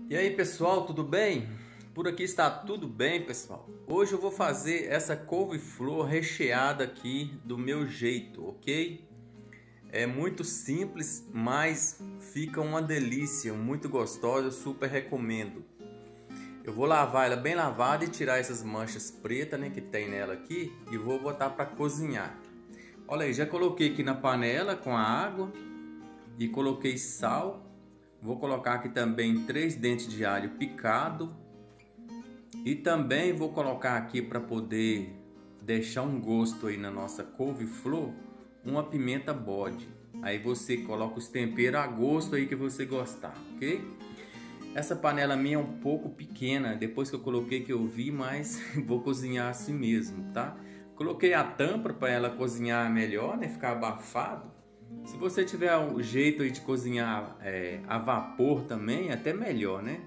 E aí pessoal, tudo bem? Por aqui está tudo bem, pessoal. Hoje eu vou fazer essa couve-flor recheada aqui do meu jeito, ok? É muito simples, mas fica uma delícia, muito gostosa, eu super recomendo. Eu vou lavar ela bem lavada e tirar essas manchas pretas, né, que tem nela aqui, e vou botar para cozinhar. Olha aí, já coloquei aqui na panela com a água e coloquei sal. Vou colocar aqui também 3 dentes de alho picado e também vou colocar aqui para poder deixar um gosto aí na nossa couve-flor, uma pimenta bode. Aí você coloca os temperos a gosto aí que você gostar, ok? Essa panela minha é um pouco pequena, depois que eu coloquei que eu vi, mas vou cozinhar assim mesmo, tá? Coloquei a tampa para ela cozinhar melhor, né? Ficar abafado. Se você tiver um jeito aí de cozinhar a vapor também, até melhor, né?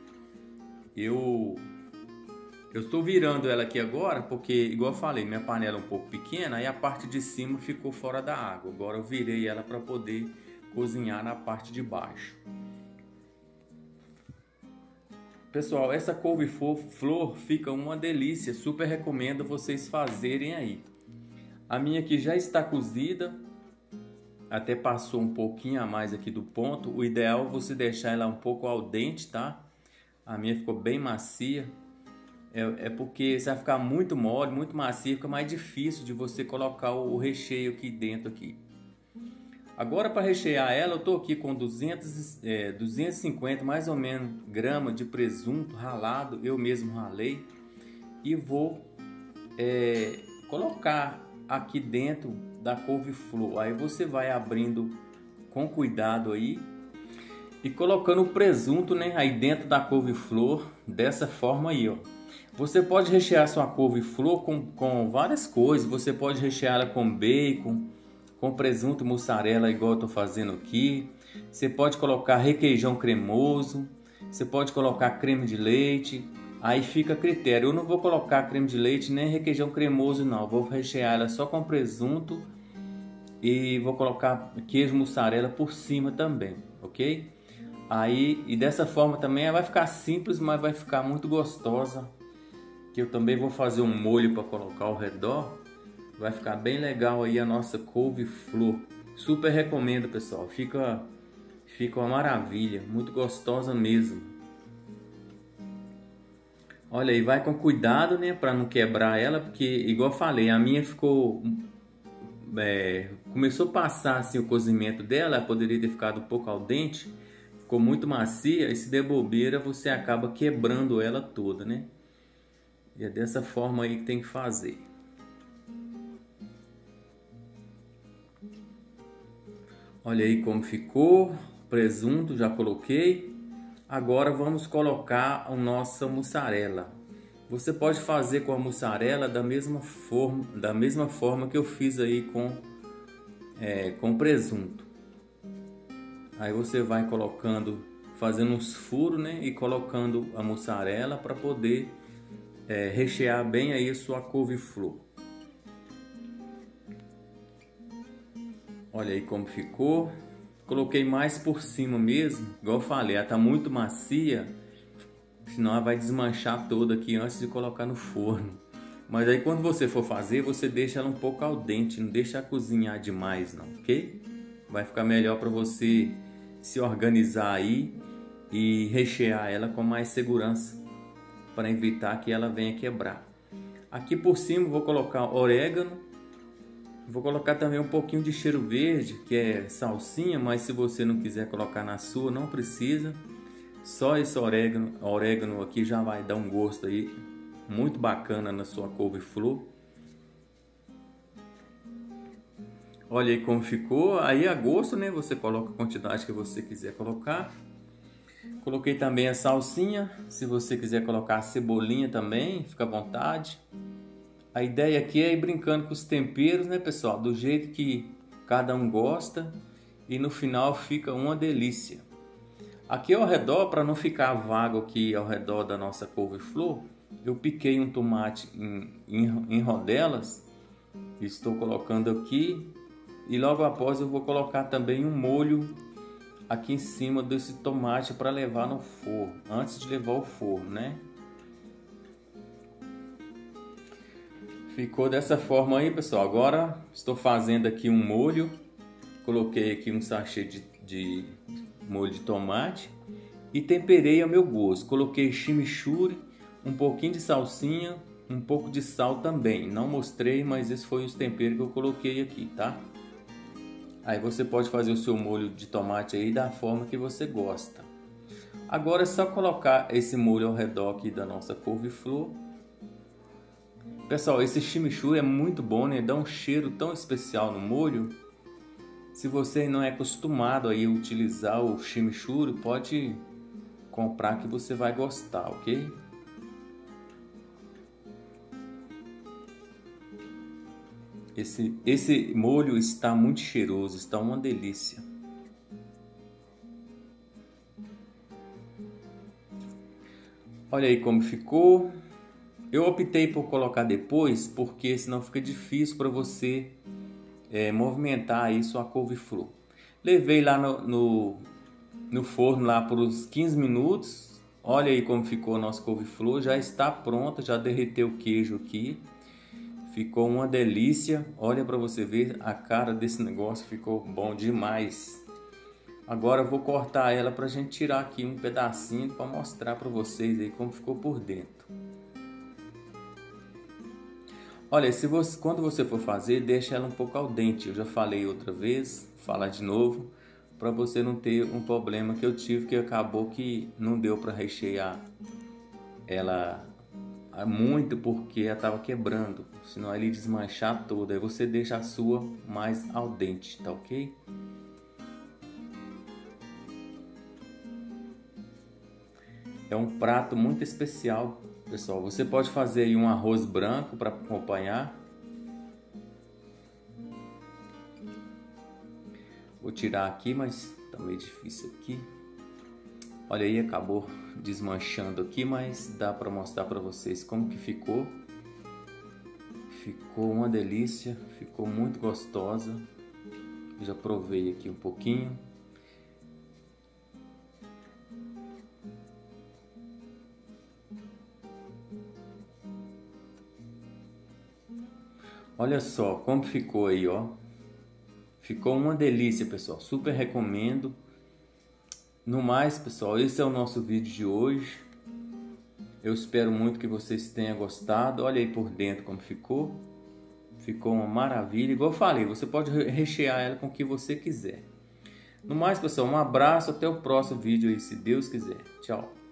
Eu estou virando ela aqui agora porque, igual eu falei, minha panela é um pouco pequena e a parte de cima ficou fora da água. Agora eu virei ela para poder cozinhar na parte de baixo. Pessoal, essa couve-flor fica uma delícia, super recomendo vocês fazerem aí. A minha aqui já está cozida. Até passou um pouquinho a mais aqui do ponto. O ideal é você deixar ela um pouco al dente, tá? A minha ficou bem macia. É porque você vai ficar muito mole, muito macia, fica mais difícil de você colocar o recheio aqui dentro aqui. Agora para rechear ela, eu tô aqui com 250 mais ou menos gramas de presunto ralado, eu mesmo ralei, e vou colocar aqui dentro da couve-flor. Aí você vai abrindo com cuidado aí e colocando o presunto, né, aí dentro da couve-flor, dessa forma aí, ó. Você pode rechear sua couve-flor com várias coisas. Você pode rechear ela com bacon, com presunto e mussarela, igual eu tô fazendo aqui. Você pode colocar requeijão cremoso, você pode colocar creme de leite. Aí fica a critério. Eu não vou colocar creme de leite nem requeijão cremoso não. Eu vou rechear ela só com presunto e vou colocar queijo mussarela por cima também, ok? Aí, e dessa forma também ela vai ficar simples, mas vai ficar muito gostosa. Que eu também vou fazer um molho para colocar ao redor. Vai ficar bem legal aí a nossa couve-flor. Super recomendo, pessoal. Fica uma maravilha, muito gostosa mesmo. Olha aí, vai com cuidado, né, para não quebrar ela, porque igual eu falei, a minha ficou começou a passar assim o cozimento dela, ela poderia ter ficado um pouco al dente, ficou muito macia, e se der bobeira você acaba quebrando ela toda, né? E é dessa forma aí que tem que fazer. Olha aí como ficou, presunto já coloquei. Agora vamos colocar a nossa mussarela. Você pode fazer com a mussarela da mesma forma que eu fiz aí com presunto. Aí você vai colocando, fazendo uns furos, né, e colocando a mussarela para poder rechear bem aí a sua couve-flor. Olha aí como ficou. Coloquei mais por cima mesmo, igual eu falei, ela tá muito macia, senão ela vai desmanchar toda aqui antes de colocar no forno. Mas aí quando você for fazer, você deixa ela um pouco al dente, não deixa cozinhar demais não, ok? Vai ficar melhor para você se organizar aí e rechear ela com mais segurança, para evitar que ela venha quebrar. Aqui por cima vou colocar orégano. Vou colocar também um pouquinho de cheiro verde, que é salsinha, mas se você não quiser colocar na sua, não precisa. Só esse orégano aqui já vai dar um gosto aí muito bacana na sua couve-flor. Olha aí como ficou. Aí a gosto, né? Você coloca a quantidade que você quiser colocar. Coloquei também a salsinha. Se você quiser colocar a cebolinha também, fica à vontade. A ideia aqui é ir brincando com os temperos, né, pessoal? Do jeito que cada um gosta. E no final fica uma delícia. Aqui ao redor, para não ficar vago aqui ao redor da nossa couve-flor, eu piquei um tomate em rodelas. Estou colocando aqui. E logo após eu vou colocar também um molho aqui em cima desse tomate para levar no forno, antes de levar ao forno, né? Ficou dessa forma aí, pessoal. Agora estou fazendo aqui um molho. Coloquei aqui um sachê de molho de tomate e temperei ao meu gosto. Coloquei chimichurri, um pouquinho de salsinha, um pouco de sal também. Não mostrei, mas esse foi os temperos que eu coloquei aqui, tá? Aí você pode fazer o seu molho de tomate aí da forma que você gosta. Agora é só colocar esse molho ao redor aqui da nossa couve-flor. Pessoal, esse chimichurri é muito bom, né? Dá um cheiro tão especial no molho. Se você não é acostumado aí a utilizar o chimichurri, pode comprar que você vai gostar, ok? Esse molho está muito cheiroso, está uma delícia. Olha aí como ficou. Eu optei por colocar depois, porque senão fica difícil para você movimentar aí sua couve-flor. Levei lá no forno lá por uns 15 minutos. Olha aí como ficou a nossa couve-flor. Já está pronta, já derreteu o queijo aqui. Ficou uma delícia. Olha para você ver a cara desse negócio, ficou bom demais. Agora eu vou cortar ela para a gente tirar aqui um pedacinho para mostrar para vocês aí como ficou por dentro. Olha, quando você for fazer, deixa ela um pouco al dente. Eu já falei outra vez, vou falar de novo, para você não ter um problema que eu tive, que acabou que não deu para rechear ela muito porque ela estava quebrando, senão ela ia desmanchar toda. Aí você deixa a sua mais al dente, tá ok? É um prato muito especial, pessoal. Você pode fazer aí um arroz branco para acompanhar. Vou tirar aqui, mas tá meio difícil aqui. Olha aí, acabou desmanchando aqui, mas dá para mostrar para vocês como que ficou. Ficou uma delícia, ficou muito gostosa. Já provei aqui um pouquinho. Olha só como ficou aí, ó. Ficou uma delícia, pessoal. Super recomendo. No mais, pessoal, esse é o nosso vídeo de hoje. Eu espero muito que vocês tenham gostado. Olha aí por dentro como ficou. Ficou uma maravilha. Igual eu falei, você pode rechear ela com o que você quiser. No mais, pessoal, um abraço. Até o próximo vídeo aí, se Deus quiser. Tchau.